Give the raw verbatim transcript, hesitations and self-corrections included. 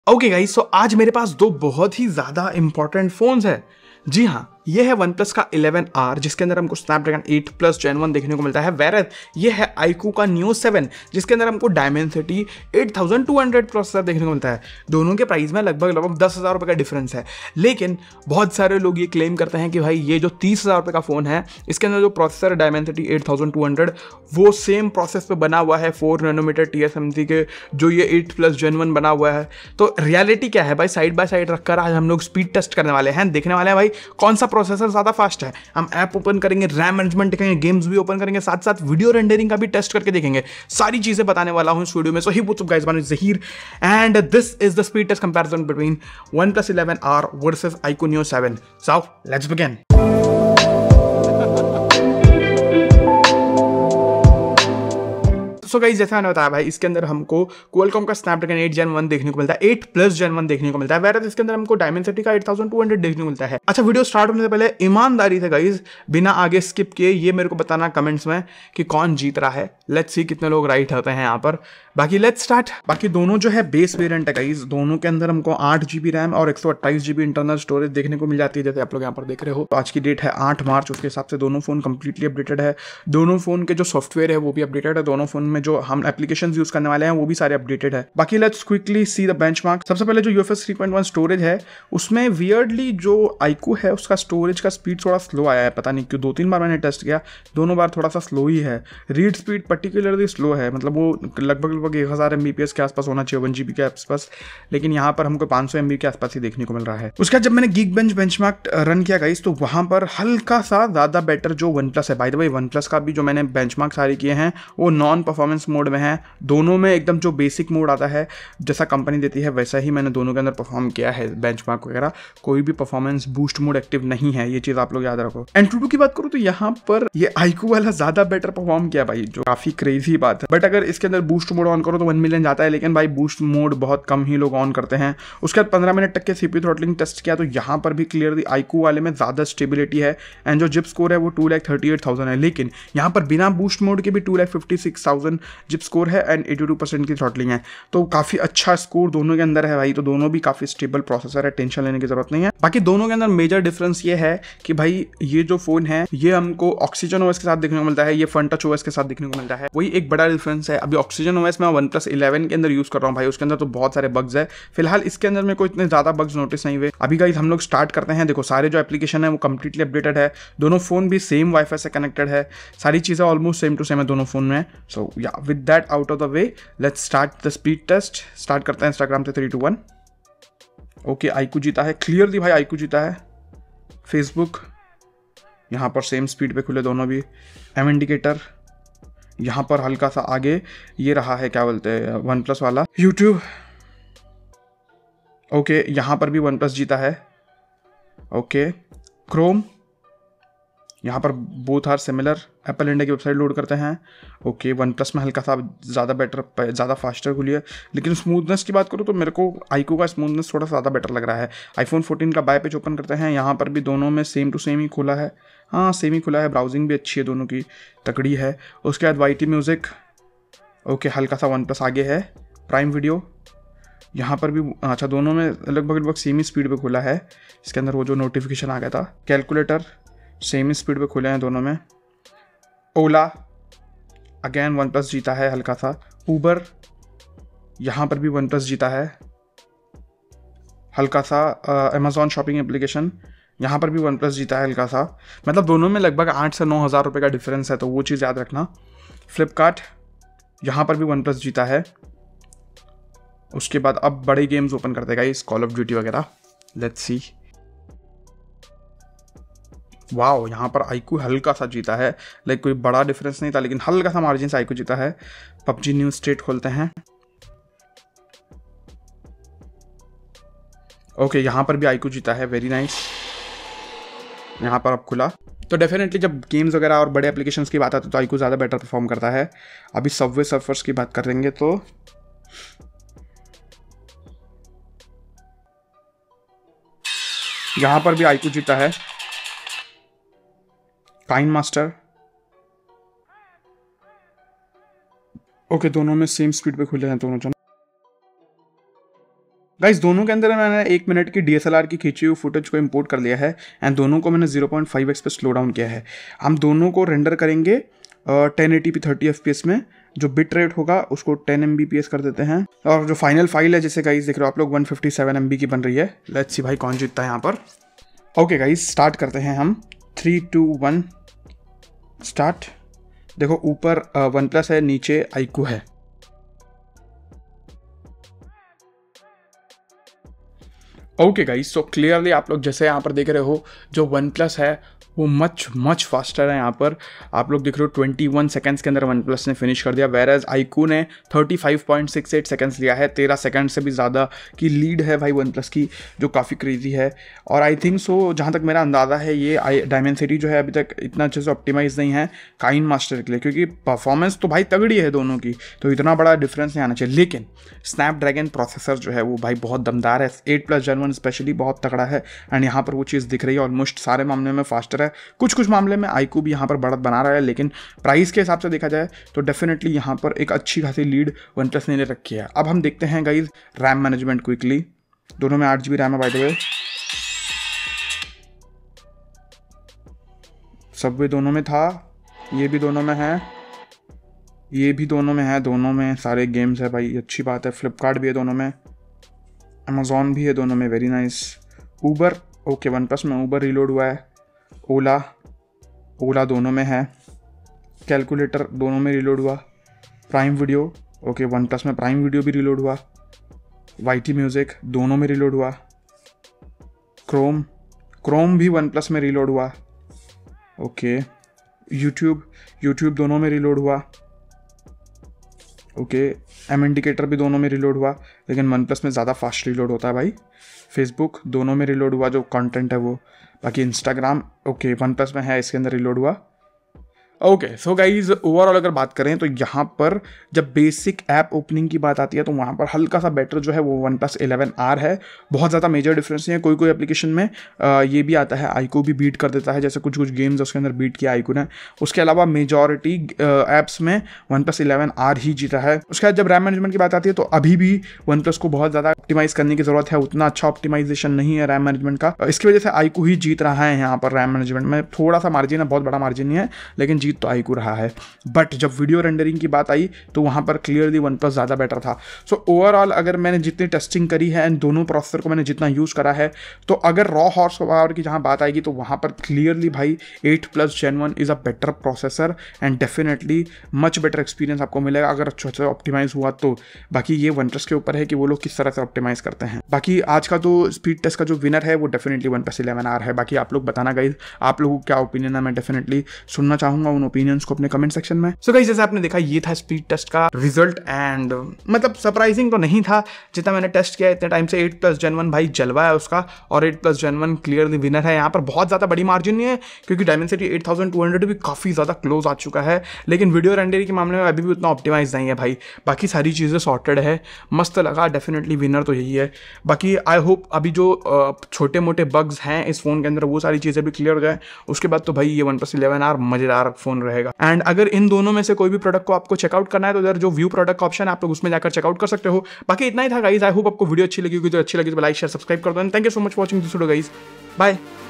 Okay guys, सो आज मेरे पास दो बहुत ही ज़्यादा इंपॉर्टेंट फ़ोन्स हैं। जी हाँ, ये है वन प्लस का इलेवन आर जिसके अंदर हमको Snapdragon eight plus gen one देखने को मिलता है। वेरस ये है आईकू का न्यू सेवन जिसके अंदर हमको Dimensity eight thousand two hundred processor देखने को मिलता है। दोनों के प्राइस में लगभग लगभग दस हज़ार रुपये का डिफरेंस है, लेकिन बहुत सारे लोग ये क्लेम करते हैं कि भाई ये जो तीस हज़ार रुपये का फ़ोन है इसके अंदर जो processor Dimensity eight thousand two hundred वो सेम प्रोसेस पे बना हुआ है four nanometer T S M C के जो ये एट प्लस जेन वन बना हुआ है। तो रियलिटी क्या है भाई, साइड बाय साइड रखकर आज हम लोग स्पीड टेस्ट करने वाले हैं, देखने वाले हैं भाई कौन सा प्रोसेसर ज़्यादा फास्ट है। हम ऐप ओपन करेंगे, रैम मैनेजमेंट देखेंगे, गेम्स भी ओपन करेंगे, साथ साथ वीडियो रेंडरिंग का भी टेस्ट करके देखेंगे। सारी चीज़ें बताने वाला हूं इस वीडियो में। So hi what's up guys, my name is Zaheer and this is the speed test comparison between OnePlus eleven R versus iQOO Neo seven. So let's begin. So guys, जैसे मैंने बताया भाई इसके अंदर हमको क्वालकॉम का स्नैपड्रैगन एट जेन one देखने को मिलता है, एट प्लस जेन वन देखने को मिलता है। वेरस इसके अंदर हमको डायमेंसिटी का एट थाउजेंड टू हंड्रेड देखने को मिलता है। अच्छा, वीडियो स्टार्ट होने से पहले ईमानदारी से गाइस बिना आगे स्किप किए ये मेरे को बताना कमेंट्स में कि कौन जीत रहा है। लेट्स सी कितने लोग राइट होते हैं यहाँ पर। बाकी लेट्स स्टार्ट। बाकी दोनों जो है बेस वेरिएंट है गाइस, दोनों के अंदर हमको आठ जीबी रैम और एक सौ अट्ठाईस जीबी इंटरनल स्टोरेज देखने को मिल जाती है, जैसे आप लोग यहाँ पर देख रहे हो। तो आज की डेट है आठ मार्च, उसके हिसाब से दोनों फोन कंप्लीटली अपडेटेड है। दोनों फोन के जो सॉफ्टवेयर है वो भी अपडेटेड है, दोनों फोन में जो हम एप्लीकेशन यूज करने वाले हैं वो भी सारे अपडेटेड है। बाकी let's quickly see the benchmark. सबसे पहले जो UFS three point one storage है उसमें वियर्डली जो आईकू है उसका स्टोरेज का स्पीड थोड़ा स्लो आया है, पता नहीं क्यों। दो तीन बार मैंने टेस्ट किया, दोनों बार थोड़ा सा स्लो ही है। रीड स्पीड पर्टिकुलरली स्लो है, मतलब वो लगभग लगभग एक हज़ार एम बी पी एस के आसपास होना चाहिए, वन जीबी के आसपास, लेकिन यहाँ पर हमको पाँच सौ एम बी के आसपास ही देखने को मिल रहा है। उसके बाद जब मैंने गीकबेंच बेंचमार्क रन किया गाइस तो वहाँ पर हल्का सा ज़्यादा बेटर जो वन प्लस है। By the way OnePlus का भी जो मैंने बेंचमार्क सारे किए हैं वो नॉन परफॉर्मेंस मोड में है। दोनों में एकदम जो बेसिक मोड आता है जैसा कंपनी देती है वैसा ही मैंने दोनों के अंदर परफॉर्म किया है। बेंचमार्क वगैरह कोई भी परफॉर्मेंस बूस्ट मोड एक्टिव नहीं है, ये चीज़ आप लोग याद रखो। एंट्रूटू की बात करूँ तो यहाँ पर ये आईकू वाला ज़्यादा बेटर परफॉर्म किया भाई, जो काफ़ी क्रेजी बात है। बट अगर इसके अंदर बूस्ट मोड ऑन करो तो वन मिलियन जाता है, लेकिन भाई बूस्ट मोड बहुत कम ही लोग ऑन करते हैं। उसके बाद पंद्रह मिनट तक के सीपीयू थ्रॉटलिंग टेस्ट किया तो यहाँ पर भी क्लियरली आईकू वाले में ज़्यादा स्टेबिलिटी है एंड जो जिप स्कोर है वो two lakh thirty eight thousand है, लेकिन यहाँ पर बिना बूस्ट मोड के भी two lakh fifty six thousand जिप स्कोर है एंड एटी टू परसेंट की थ्रॉटलिंग है। तो काफ़ी अच्छा स्कोर दोनों के अंदर है भाई। तो दोनों भी काफ़ी स्टेबल प्रोसेसर है, टेंशन लेने की जरूरत नहीं है। बाकी दोनों के अंदर मेजर डिफरेंस ये है कि भाई ये जो फोन है ये हमको ऑक्सीजन ओएस के साथ देखने को मिलता है, ये फन टच ओएस के साथ देखने को मिलता है, वही एक बड़ा डिफरेंस है। अभी ऑक्सीजन ओएस मैं वन प्लस इलेवन के अंदर यूज कर रहा हूँ भाई, उसके अंदर तो बहुत सारे बग्स है। फिलहाल इसके अंदर मेरे को इतने ज्यादा बग्स नोटिस नहीं हुए। अभी गाइस हम लोग स्टार्ट करते हैं। देखो सारे जो एप्लीकेशन है वो कंप्लीटली अपडेटेड है, दोनों फोन भी सेम वाईफाई से कनेक्टेड है, सारी चीजें ऑलमोस्ट सेम टू सेम है दोनों फोन में। So yeah with that out of the way let's start the speed test. Start करते हैं इंस्टाग्राम से। Three two one. Okay, iQOO जीता है क्लियरली भाई, आईकू जीता है। फेसबुक यहाँ पर सेम स्पीड पे खुले दोनों भी। एम इंडिकेटर यहाँ पर हल्का सा आगे ये रहा है, क्या बोलते हैं वन प्लस वाला। यूट्यूब ओके, यहाँ पर भी वन प्लस जीता है। ओके, क्रोम यहाँ पर both are similar. Apple India की वेबसाइट लोड करते हैं। ओके, वन प्लस में हल्का सा ज़्यादा बेटर, ज़्यादा फास्टर खुली है, लेकिन स्मूथनेस की बात करूँ तो मेरे को आईकू का स्मूथनेस थोड़ा ज़्यादा बेटर लग रहा है। आईफोन फोर्टीन का बाय पेज ओपन करते हैं, यहाँ पर भी दोनों में सेम टू सेम ही खुला है। हाँ सेम ही खुला है, ब्राउजिंग भी अच्छी है, दोनों की तकड़ी है। उसके बाद वाई टी म्यूज़िक ओके, हल्का सा वन प्लस आगे है। प्राइम वीडियो यहाँ पर भी अच्छा, दोनों में लगभग लगभग सेम ही स्पीड पे खुला है। इसके अंदर वो जो नोटिफिकेशन आ गया था। कैलकुलेटर सेम ही स्पीड पे खुले हैं दोनों में। ओला अगेन वन प्लस जीता है हल्का सा। ऊबर यहाँ पर भी वन प्लस जीता है हल्का सा। अमेजॉन शॉपिंग एप्लीकेशन यहाँ पर भी वन प्लस जीता है हल्का सा। मतलब दोनों में लगभग आठ से नौ हज़ार रुपये का डिफरेंस है, तो वो चीज़ याद रखना। फ्लिपकार्ट यहाँ पर भी वन प्लस जीता है। उसके बाद अब बड़े गेम्स ओपन करते हैं इस कॉल ऑफ ड्यूटी वगैरह। Let's see. वाओ, यहाँ पर आईकू हल्का सा जीता है, लाइक कोई बड़ा डिफरेंस नहीं था लेकिन हल्का सा मार्जिन से आईकू जीता है। पबजी न्यू स्टेट खोलते हैं। ओके, यहाँ पर भी आईकू जीता है, वेरी नाइस। यहाँ पर अब खुला। तो डेफिनेटली जब गेम्स वगैरह और बड़े एप्लीकेशंस की बात आती है तो आईकू ज़्यादा बेटर परफॉर्म करता है। अभी सबवे सर्फर्स की बात करेंगे तो यहाँ पर भी आईकू जीता है। काइन मास्टर ओके, दोनों में सेम स्पीड पे खुले हैं दोनों जन। गाइस दोनों के अंदर मैंने एक मिनट की डी एस एल आर की खींची हुई फुटेज को इंपोर्ट कर लिया है एंड दोनों को मैंने ज़ीरो पॉइंट फाइव एक्स पे स्लो डाउन किया है। हम दोनों को रेंडर करेंगे ten eighty P thirty F P S में। जो बिट रेट होगा उसको ten M B P S कर देते हैं और जो फाइनल फाइल है जैसे गाइस देख रहे हो आप लोग one fifty seven M B की बन रही है। लेट्स सी भाई कौन जीतता है यहाँ पर। ओके गाइस स्टार्ट करते हैं हम। Three two one start. देखो ऊपर वन प्लस है, नीचे आईकू है। ओके गाइस सो क्लियरली आप लोग जैसे यहाँ पर देख रहे हो जो वन प्लस है वो मच मच फास्टर है। यहाँ पर आप लोग देख रहे हो इक्कीस सेकंड्स के अंदर वन प्लस ने फिनिश कर दिया, वेरएज आईकू ने पैंतीस पॉइंट सिक्स एट सेकंड्स लिया है। तेरह सेकंड से भी ज़्यादा की लीड है भाई वन प्लस की, जो काफ़ी क्रेजी है। और आई थिंक सो जहाँ तक मेरा अंदाज़ा है ये डायमेंसिटी जो है अभी तक इतना अच्छे से ऑप्टिमाइज नहीं है काइन मास्टर के लिए, क्योंकि परफॉर्मेंस तो भाई तगड़ी है दोनों की, तो इतना बड़ा डिफरेंस नहीं आना चाहिए। लेकिन स्नैपड्रैगन प्रोसेसर जो है वो भाई बहुत दमदार है, eight plus gen one specially बहुत तगड़ा है एंड यहाँ पर वो चीज़ दिख रही है। ऑलमोस्ट सारे मामले में फास्टर है, कुछ कुछ मामले में आईकू भी यहाँ पर बढ़त बना रहा है, लेकिन प्राइस के हिसाब से देखा जाए तो डेफिनेटली यहाँ पर एक अच्छी खासी लीड वन प्लस ने ले रखी है। अब हम देखते हैं गाइज रैम मैनेजमेंट क्विकली। दोनों में आठ जी बी रैम है बाय द वे। सबवे दोनों में था, ये भी दोनों में है, ये भी दोनों में है, दोनों में सारे गेम्स है भाई, अच्छी बात है। फ्लिपकार्ट भी है दोनों में, अमेजोन भी है दोनों में, very nice. Uber okay OnePlus में ऊबर रिलोड हुआ है। ओला ओला दोनों में है। कैलकुलेटर दोनों में रिलोड हुआ। Prime Video okay OnePlus में प्राइम वीडियो भी रिलोड हुआ। वाईटी म्यूज़िक दोनों में रिलोड हुआ। क्रोम क्रोम भी वन प्लस में रिलोड हुआ। ओके यूट्यूब यूट्यूब दोनों में रिलोड हुआ। ओके एम इंडिकेटर भी दोनों में रिलोड हुआ, लेकिन वन प्लस में ज़्यादा फास्ट रिलोड होता है भाई। फेसबुक दोनों में रिलोड हुआ जो कंटेंट है वो। बाकी इंस्टाग्राम ओके वन प्लस में है, इसके अंदर रिलोड हुआ। ओके सो गाइज ओवरऑल अगर बात करें तो यहाँ पर जब बेसिक ऐप ओपनिंग की बात आती है तो वहाँ पर हल्का सा बेटर जो है वो वन प्लस इलेवन आर है। बहुत ज़्यादा मेजर डिफरेंस नहीं है। कोई कोई एप्लीकेशन में आ, ये भी आता है आईकू भी बीट कर देता है, जैसे कुछ कुछ गेम्स उसके अंदर बीट किया आईकू ने। उसके अलावा मेजॉरिटी ऐप्स में वन प्लस इलेवन आर ही जीता है। उसके बाद जब रैम मैनेजमेंट की बात आती है तो अभी भी वन प्लस को बहुत ज़्यादा ऑप्टिमाइज करने की ज़रूरत है, उतना अच्छा ऑप्टिमाइजेशन नहीं है रैम मैनेजमेंट का। इसकी वजह से आईकू ही जीत रहा है यहाँ पर रैम मैनेजमेंट में। थोड़ा सा मार्जिन है, बहुत बड़ा मार्जिन नहीं है, लेकिन जीत तो आईकू रहा है। बट जब वीडियो रेंडरिंग की बात आई तो वहां पर क्लियरली वन प्लस ज़्यादा बेटर था। सो so, ओवरऑल अगर मैंने जितनी टेस्टिंग करी है एंड दोनों प्रोसेसर को मैंने जितना यूज़ करा है, तो अगर रॉ हॉर्स पावर की जहां बात आएगी तो वहां पर क्लियरली भाई eight plus gen one is a better processor and definitely much better experience आपको मिलेगा अगर अच्छे से ऑप्टिमाइज हुआ तो। बाकी ये वन प्लस के ऊपर है कि वो लोग किस तरह से ऑप्टिमाइज करते हैं। बाकी आज का तो स्पीड टेस्ट का जो विनर है वो definitely OnePlus eleven R है। बाकी आप लोग बताना गाइज आप लोगों को क्या ओपिनियन है, मैं डेफिनेटली सुनना चाहूंगा उन ओपिनियंस को अपने कमेंट सेक्शन में। सो गाइस जैसे आपने देखा ये था स्पीड टेस्ट का रिजल्ट एंड मतलब सरप्राइजिंग तो नहीं था जितना मैंने टेस्ट किया इतने टाइम से। एट प्लस जेन वन भाई जलवा है उसका और eight plus gen one clearly winner है। यहाँ पर बहुत ज़्यादा बड़ी मार्जिन नहीं है क्योंकि Dimensity eight thousand two hundred भी काफ़ी ज़्यादा क्लोज आ चुका है, लेकिन वीडियो रेंडरिंग के मामले में अभी भी उतना ऑप्टिमाइज नहीं है भाई। बाकी सारी चीज़ें सॉर्टेड है, मस्त लगा, डेफिनेटली विनर तो यही है। बाकी आई होप अभी जो छोटे मोटे बग्स हैं इस फोन के अंदर वो सारी चीज़ें भी क्लियर हो जाए, उसके बाद तो भाई ये वन प्लस इलेवन आर मज़ेदार फोन रहेगा। एंड अगर इन दोनों में से कोई भी प्रोडक्ट को आपको चेकआउट करना है तो इधर जो व्यू प्रोडक्ट का ऑप्शन है आप लोग उसमें जाकर चेकआउट कर सकते हो। बाकी इतना ही था गाइस, आई होप आपको वीडियो अच्छी लगी होगी, तो अच्छी लगी तो लाइक शेयर सब्सक्राइब कर दो। Thank you so much for watching this video guys, bye.